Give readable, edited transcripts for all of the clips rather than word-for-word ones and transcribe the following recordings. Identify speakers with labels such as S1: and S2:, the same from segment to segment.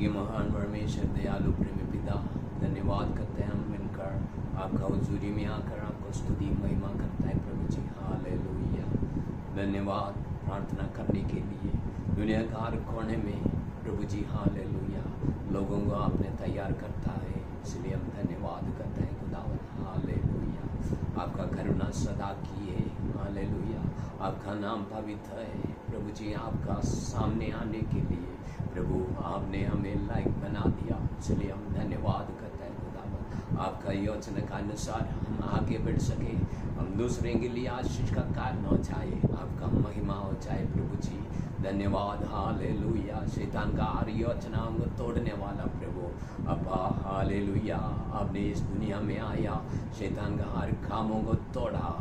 S1: स्वर्गीय महान परमेश्वर दयालु प्रेमी पिता, धन्यवाद करते हैं हम मिलकर आपका हुजूरी में आकर आपको स्तुति महिमा करता है प्रभु जी। हालेलुया। धन्यवाद प्रार्थना करने के लिए दुनिया का हर कोने में प्रभु जी। हालेलुया। लोगों को आपने तैयार करता है, इसलिए हम धन्यवाद करते हैं खुदावंद। हालेलुया। आपका करुणा सदा की है। हालेलुया। आपका नाम पवित्र है प्रभु जी। आपका सामने आने के लिए प्रभु आपने हमें लायक बना दिया, इसलिए हम धन्यवाद करते हैं खुदावंद। आपका योजना के अनुसार हम आगे बढ़ सके, हम दूसरे के लिए आशीष का कारण हो जाए, आपका महिमा हो जाए प्रभु जी। धन्यवाद। हालेलुया। शैतान का हर योजना को तोड़ने वाला प्रभु अब्बा। हालेलुया। आपने इस दुनिया में आया, शैतान का हर कामों को तोड़ा।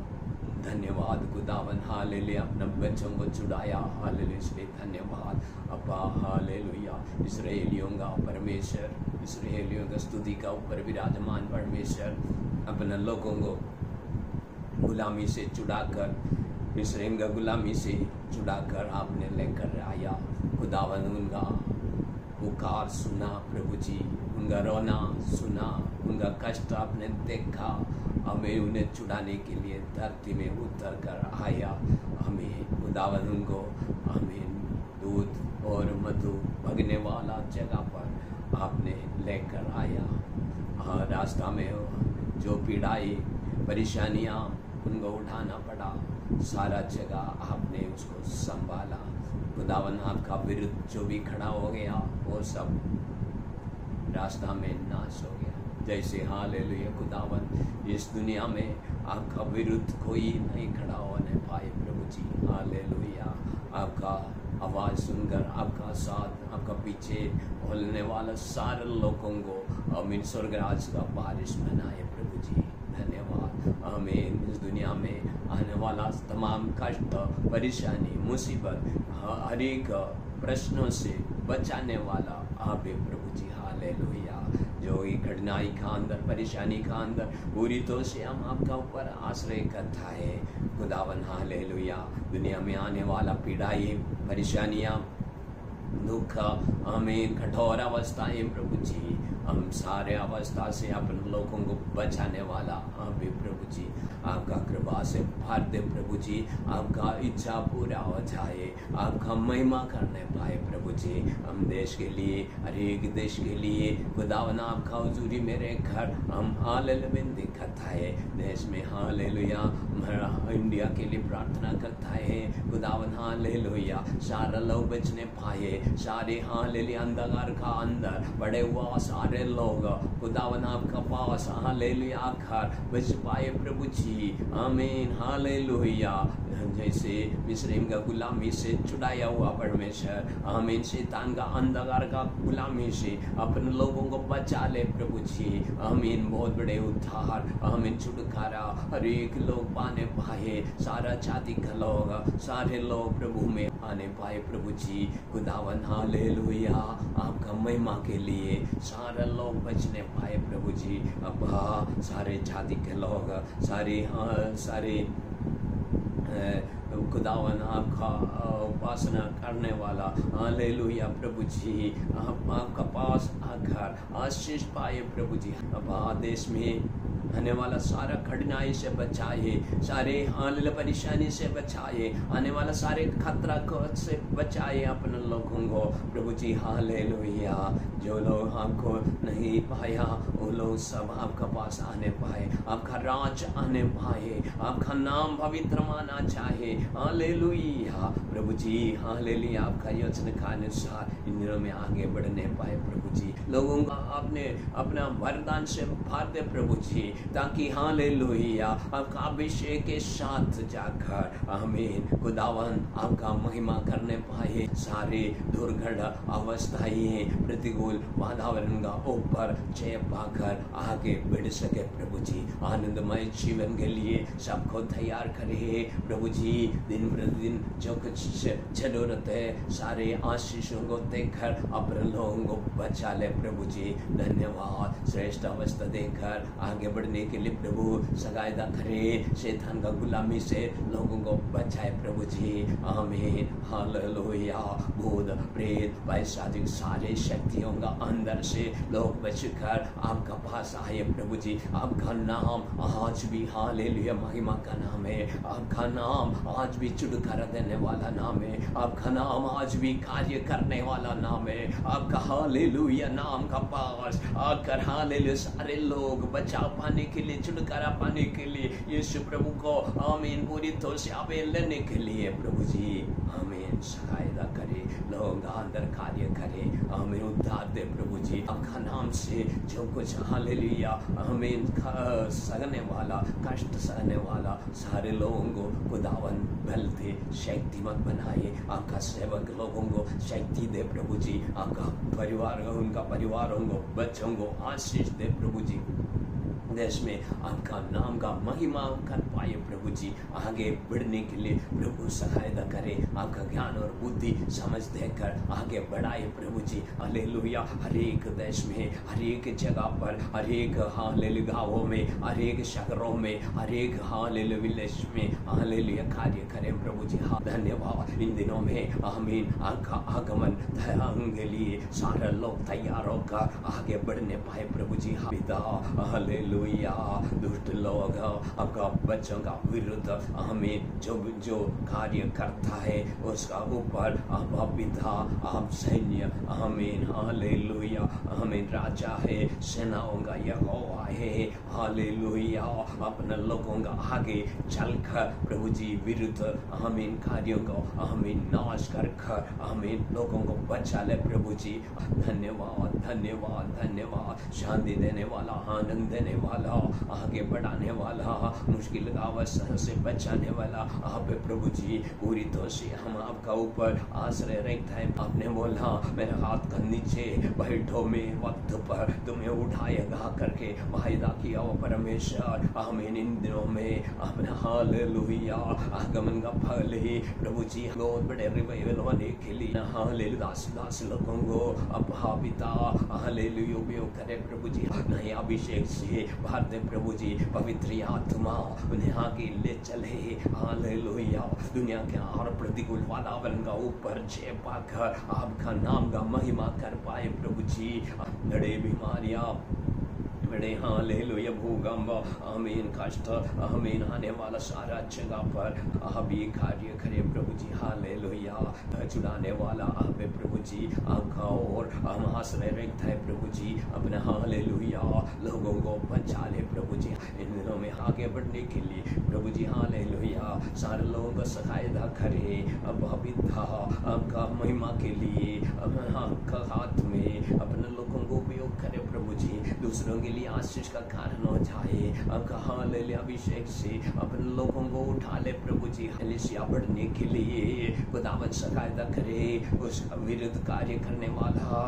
S1: धन्यवाद खुदावन। हालेलुया। अपने बच्चों को छुड़ाया। हालेलुया। इसलिए धन्यवाद अब्बा। हालेलुया। इस्राएलियों का परमेश्वर, इस्राएलियों का स्तुति का ऊपर विराजमान परमेश्वर अपने लोगों को गुलामी से छुड़ाकर, इस्राएल का गुलामी से छुड़ाकर आपने लेकर आया खुदावन। उनका पुकार सुना प्रभु जी, उनका रोना सुना, उनका कष्ट आपने देखा। हमें उन्हें छुड़ाने के लिए धरती में उतर कर आया। हमें खुदावन उनको हमें दूध और मधु भगने वाला जगह पर आपने लेकर आया। रास्ता में जो पीड़ाई परेशानियाँ उनको उठाना पड़ा, सारा जगह आपने उसको संभाला खुदावन। आपका विरुद्ध जो भी खड़ा हो गया वो सब रास्ता में नाश हो गया। जैसे हालेलुया खुदावन, इस दुनिया में आपका विरुद्ध कोई नहीं खड़ा होने पाए प्रभु जी। हालेलुया। आपका आवाज़ सुनकर, आपका साथ, आपका पीछे बोलने वाला सारे लोगों को अमीन स्वर्गराज का बारिश बनाए प्रभु जी। धन्यवाद। आमीन। इस दुनिया में आने वाला तमाम कष्ट, परेशानी, मुसीबत, हर एक प्रश्नों से बचाने वाला आप है प्रभु जी। हालेलुया। जो ये कठिनाई का अंदर, परेशानी का अंदर पूरी तो से हम आपका ऊपर आश्रय करता है खुदावन। हालेलुया। दुनिया में आने वाला पीड़ाई, परेशानियाँ, दुख, आमीन, कठोर अवस्थाएं प्रभु जी, हम सारे अवस्था से अपने लोगों को बचाने वाला आप भी प्रभु जी। आपका कृपा से भर दे प्रभु जी, आपका इच्छा पूरा हो जाए, आपका महिमा करने पाए प्रभु जी। हम देश के लिए, हर एक देश के लिए खुदावन आपका हुजूरी मेरे घर हम हालेलुया विनती करता है। देश में हालेलुया, इंडिया के लिए प्रार्थना करता है खुदावन। हालेलुया। सारे लोग बचने पाए, सारे हालेलुया अंधकार का अंदर बड़े हुआ सारे लोग खुदावन आपका पास हालेलुया आकर बच पाए प्रभु जी। आमीन। हालेलुया। जैसे मिस्र का गुलामी से छुड़ाया हुआ परमेश्वर, आमीन, शैतान का अंधकार का गुलामी से अपने लोगों को बचा ले प्रभु जी। आमीन। बहुत बड़े उद्धार, आमीन, छुटकारा हर एक लोग पाने पाए, सारा जाति का लोग, सारे लोग प्रभु में आने पाए प्रभु जी। खुदावन। हालेलुया। आपका महिमा के लिए सारे लोग बचने पाए प्रभु जी। अब्बा, सारे जाति के लोग, सारे खुदावन आपका उपासना करने वाला हालेलुया प्रभु जी, आपका पास आकर आशीष पाए प्रभु जी। अब देश में आने वाला सारा कठिनाई से बचाए, सारे हाल परेशानी से बचाए, आने वाला सारे खतरा से बचाए अपने लोगों को प्रभु जी। हालेलुया। जो लोग आपको नहीं पाया वो लोग सब आपका पास आने पाए, आपका राज आने पाए, आपका नाम पवित्र माना चाहे। हालेलुया प्रभु जी। हालेलुया। आपका योजना का अनुसार इन दिनों में आगे बढ़ने पाए प्रभु जी। लोगों का आपने अपना वरदान से भर दे प्रभु जी, ताकि हालेलुया आपका अभिषेक के साथ जाकर आमीन खुदावन आपका महिमा करने पाए। सारे दुर्घट अवस्थाएं, प्रतिकूल वातावरण का ऊपर जय पाकर आगे बढ़ सके प्रभु जी। आनंदमय जीवन के लिए सबको तैयार करे प्रभु जी। दिन प्रतिदिन जो कुछ जरूरत है सारे आशीषों को देकर अपने लोगों को बचा ले प्रभु जी। धन्यवाद, श्रेष्ठ अवस्था देकर आगे बढ़ने के लिए प्रभु सहायता करे, शैतान का गुलामी से लोगों को बचाए प्रभु जी। आमीन, हालेलुया। भूत प्रेत वैशादिक सारे शक्तियों का अंदर से लोग बचकर आपका पास आए प्रभु जी। आपका नाम आज भी हालेलुया महिमा का नाम है। आपका नाम आज भी छुटकारा देने वाला नाम है। आपका नाम आज भी कार्य करने वाला नाम है। आपका हालेलुया नाम का पास आकर हालेलुया सारे लोग बचा पाने के लिए, छुटकारा पाने के लिए यीशु प्रभु को आमीन पूरी तरह से आवे लेने के लिए प्रभु जी आमीन सहायता करे, लोगों का अंदर कार्य करे। आमीन, उद्धार दे प्रभु जी। आपका नाम से जो कुछ हालेलुया आमीन सहने वाला, कष्ट सहने वाला सारे लोगों को खुदावन बल दे, शक्तिमत बनाए। आपका सेवक लोगों को शक्ति दे प्रभु जी। आपका परिवार, उनका परिवारों को, बच्चों को आशीष दे प्रभु जी। देश में आपका नाम का महिमा कर पाए प्रभु जी। आगे बढ़ने के लिए प्रभु सहायता करे। आपका ज्ञान और बुद्धि समझ देकर आगे बढ़ाए प्रभु जी। हालेलुया। हर एक देश में, हर एक जगह पर, हर एक हालेलुया गाँवों में, हर एक शहरों में, हर एक हालेलुया विलेज में हालेलुया कार्य करें प्रभु जी। हाँ, धन्यवाद। इन दिनों में आमीन आपका आगमन के लिए सारे लोग तैयार होकर आगे बढ़ने पाए प्रभु जी। पिता हालेलुया, दुष्ट लोग आपका बच्चों का विरुद्ध आमीन जो कार्य करता है उसका ऊपर आप पिता, आप सैन्य आमीन हालेलुया आमीन राजा है, सेनाओं का यहोवा है हालेलुया। अपने लोगों का आगे चलकर प्रभु जी विरुद्ध आमीन कार्यों को आमीन नाश कर आमीन लोगों को बचा ले प्रभु जी। धन्यवाद, धन्यवाद, धन्यवाद। शांति देने वाला, आनंद देने वाला, आगे बढ़ाने वाला, मुश्किल अवसर से बचाने वाला आप प्रभु जी। पूरी तो से हम आपका ऊपर आश्रय रखता है। आपने बोला मेरे हाथ का नीचे बैठो, में वक्त पर तुम्हें उठाएगा करके वायदा किया वो परमेश्वर। आमीन, इन दिनों में अपने हालेलुया आगमन का फल ही प्रभु जी बहुत बड़े रिवाइवल होने के लिए हालेलुया दास लोगों को अब पिता हालेलुया उपयोग करे प्रभु जी। नए अभिषेक से भर दे प्रभु जी। पवित्र आत्मा उन्हें आगे ले चले हालेलुया। दुनिया के हर प्रतिकूल वातावरण का ऊपर जय पाकर आपका नाम का महिमा कर पाए प्रभु जी। बड़े बीमारियां, बड़े हालेलुया भूकंप आमीन कष्ट आमीन आने वाला सारा जगह पर आप ये कार्य करें प्रभु जी। हालेलुया छुड़ाने वाला आप प्रभु जी। आपका और हम आश्रय रखता है प्रभु जी। अपने हालेलुया लोगों को बचा ले प्रभु जी। इन दिनों में आगे बढ़ने के लिए प्रभु जी हालेलुया सारे लोगों को सहायता करे। अब पिता आपका महिमा के लिए अपने आपका हाथ में अपने लोगों को उपयोग करे प्रभु जी। दूसरों के लिए आशीष का कारण हो जाए। आपका हालेलुया अभिषेक से अपने लोगों को उठा ले प्रभु जी। हालेलुया बढ़ने के लिए खुदावंद सहायता करे। उस विरुद्ध कार्य करने वाला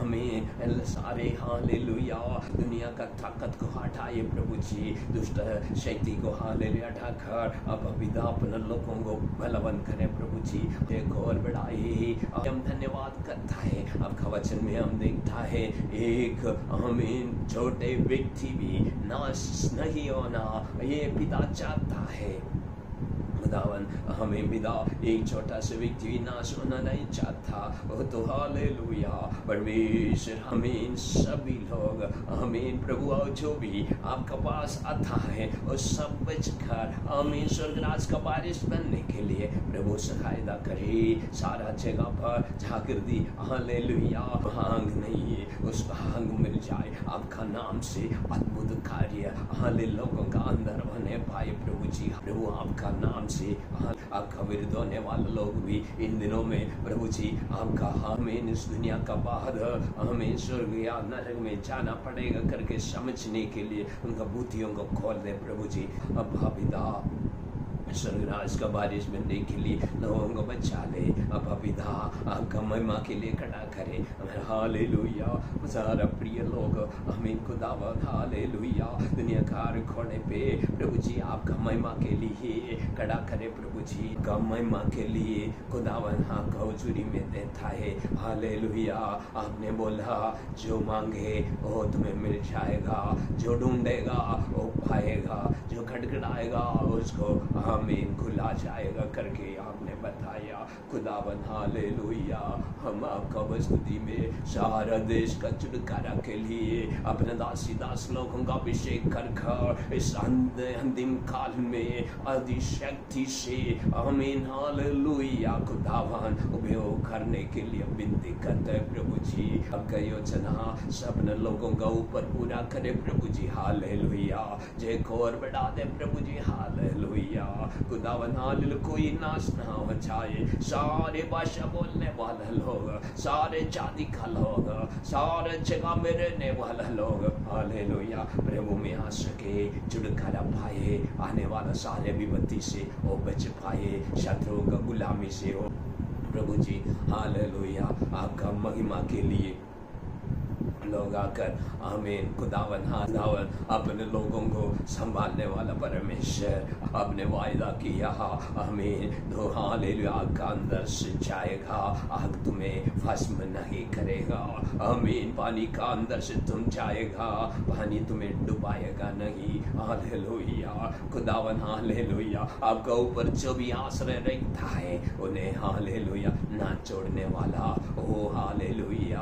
S1: आमीन सारे हालेलुया दुनिया का ताकत को हटाए प्रभु जी। दुष्ट शक्ति को हालेलुया ढाकर अब पिता अपने लोगों को बलवंत करे प्रभु जी। एक और बढ़ाए हम धन्यवाद करता है। आपका वचन में हम देखता है एक आमीन छोटे व्यक्ति भी नाश नहीं होना ये पिता चाहता है। खुदावन हमें पिता एक छोटा सा व्यक्ति भी नाश होना नहीं चाहता। वो तो हालेलुया परमेश्वर हमें सभी लोग हमें प्रभु जो भी आपका पास आता है और सब बचकर हमें स्वर्गराज का वारिस बनने के लिए प्रभु सहायता करे। सारा जगह पर जागृति हालेलुया भांग नहीं है उसका भांग मिल जाए। आपका नाम से अद्भुत कार्य हाले लोगों का अंदर होने पाए प्रभु जी। प्रभु आपका नाम से आपका विरुद्ध होने वाले लोग भी इन दिनों में प्रभु जी आपका हमें इस दुनिया का बाद हमें स्वर्ग या नरक में जाना पड़ेगा करके समझने के लिए उनका बुद्धियों को खोल दे प्रभु जी। अब पिता स्वर्गराज का बारिश बनने के लिए लोगों को बचा ले। अब पिता आपका महिमा के लिए खड़ा करे। हालेलुया। सारा प्रिय लोग आमीन खुदावन हालेलुया। दुनिया का खोने पे प्रभु जी आपका महिमा के लिए खड़ा करे। प्रभु जी का महिमा के लिए खुदावन हाँ का हुजूरी में देता है। हालेलुया। आपने बोला जो मांगे वो तुम्हें मिल जाएगा, जो ढूंढेगा वो पाएगा, जो खटखटाएगा उसको आमीन खुला जाएगा करके आपने बताया। खुदावन हालेलुया। हम आपका स्तुति में सारा देश का छुटकारा के लिए अपने दासी दास लोगों का अभिषेक कर इस अंतिम काल में अधिशक्ति से आमीन हालेलुया खुदावन उपयोग करने के लिए विनती करते हैं। प्रभु जी आपका योजना सबने लोगों का ऊपर पूरा करे। प्रभु जी हालेलुया। जय को और बढ़ा दे प्रभु जी हालेलुया। खुदावन हालेलुया। कोई नाश ना हो जाए। सारे भाषा बोलने वाले लोग, सारे जाति का लोग, सारे जगह में रहने वाले लोग हालेलुया प्रभु में आ सके, छुटकारा पाए, आने वाला सारे विपत्ति से वो बच पाए, शत्रुओं का गुलामी से हो। प्रभु जी हालेलुया। आपका महिमा के लिए लोग आकर आमीन खुदावन खुदावन अपने लोगों को संभालने वाला परमेश्वर आपने वायदा किया। आमीन दो हालेलुया। आग का अंदर से जाएगा, आग तुम्हें भस्म नहीं करेगा। आमीन पानी का अंदर से तुम जाएगा, पानी तुम्हें डुबाएगा नहीं। हालेलुया खुदावन हालेलुया। आपका ऊपर जो भी आश्रय रहता है उन्हें हालेलुया ना छोड़ने वाला ओ हालेलुया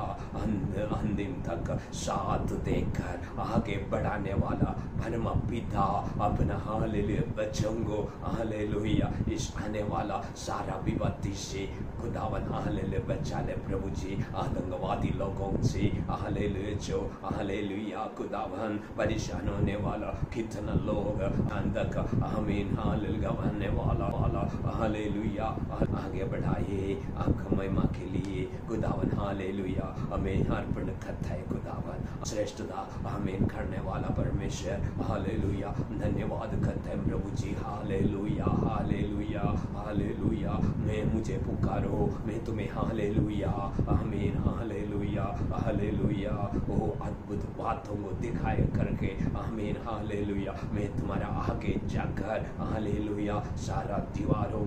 S1: अंतिम तक साथ देकर आगे बढ़ाने वाला परम पिता अपना हालेलुया बच्चों को हालेलुया इस आने वाला सारा विपत्ति से खुदावन हालेलुया बचा ले। प्रभु जी आतंकवादी लोगों से हालेलुया जो हालेलुया खुदावन परेशान होने वाला कितना लोग अंधक आमीन हालेलुया गवाने वाला हालेलुया आगे बढ़ाए आपका महिमा के लिए। खुदावन हालेलुया हमें अर्पण करता है। खुदावन श्रेष्ठता आमीन करने वाला परमेश्वर हालेलुया धन्यवाद करते हैं प्रभु जी हालेलुया हालेलुया हालेलुया। मैं मुझे पुकारो मैं तुम्हें हालेलुया आमीन हालेलुया हालेलुया। वो अद्भुत बातों को दिखाए करके आमीन हालेलुया मैं तुम्हारा आगे जाकर हालेलुया सारा दीवारों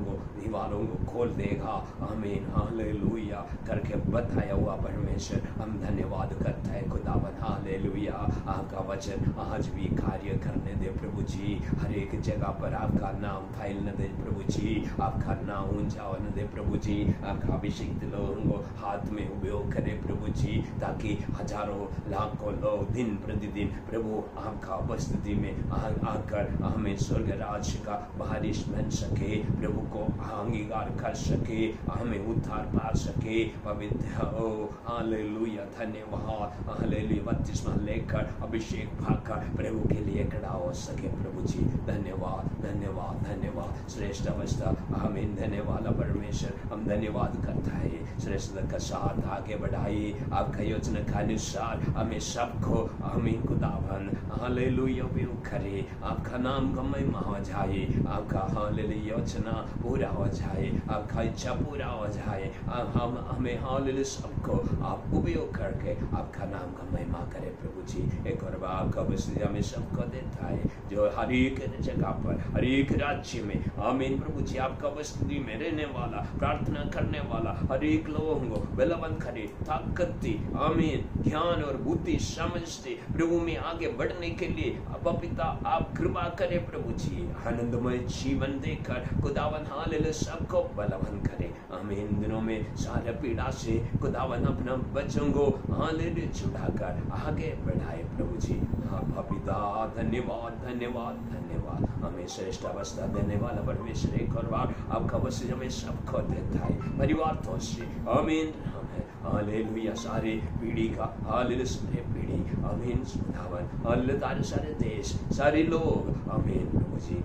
S1: को खोल देगा आमीन हालेलुया करके बताया हुआ परमेश्वर हम धन्यवाद करता है। खुदावन हालेलुया आपका वचन आज भी कार्य करने दे प्रभु जी। हर एक जगह पर आपका नाम फैलने दे प्रभु जी, आपका नाम ऊंचा होने दे प्रभु जी। आपका अभिषेक लोगों को हाथ में उपयोग करे प्रभु जी, ताकि हजारों लाखों लोग दिन प्रतिदिन प्रभु आपका उपस्थिति में आकर हमें स्वर्ग राज्य का बारिश बन सके, प्रभु को अंगीकार कर सके, हमें उद्धार पा सके। पवित्र हो हालेलुया धन्यवाद हालेलुया बपतिस्मा लेकर अभिषेक पाकर प्रभु के लिए खड़ा हो सके प्रभु जी। धन्यवाद धन्यवाद धन्यवाद श्रेष्ठ अवस्था आमीन धन्यवाद परमेश्वर हम धन्यवाद करता है। श्रेष्ठ का साथ आगे बढ़ाइए आपका योजना के अनुसार हमें सबको आमीन खुदावन हालेलुया उपयोग करे। आपका नाम का महिमा हो जाए, आपका हालेलुया योजना पूरा हो जाए, आपका इच्छा पूरा हो जाए। हम हमें हालेलुया सबको आप उपयोग करके आपका नाम का महिमा करे प्रभु जी। एक और बार आपका वचन हमें सबको देता है जो हर एक जगह पर हर एक राज्य में आमीन प्रभु जी आपका वस्तु में रहने वाला प्रार्थना करने वाला हर एक लोगों को बलवंत करे, ताकत दी आमीन ज्ञान और बुद्धि समझ दे प्रभु में आगे बढ़ने के लिए। अब पिता आप कृपा करे प्रभु जी, आनंदमय जीवन देकर खुदावन हालेलुया सबको बलवंत करे आमीन। दिनों में सारे पीड़ा से खुदावन अपना बच्चों को हालेलुया छुड़ाकर आगे बढ़ाए प्रभु जी। हाँ पिता धन्यवाद धन्यवाद धन्यवाद। हमें श्रेष्ठ अवस्था देने वाला परमेश्वर एक और बार आपका वचन हमें सबको देता है परिवार तो से आमीन हालेलुया। सारे पीढ़ी का हालेलुया सारे पीढ़ी आमीन खुदावन हालेलुया सारे देश सारे लोग आमीन प्रभु जी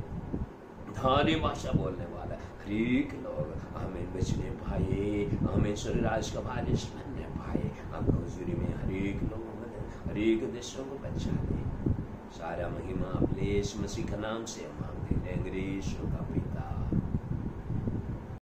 S1: धारे भाषा बोलने वाला हर एक लोग आमीन बचने पाए आमीन स्वर्ग राज्य का वारिस बनने पाए। आपका हुजूरी में हर एक लोगों हर एक देशों को बचा ले। सारा महिमा आप यीशु मसीह के नाम से मांगते हैं।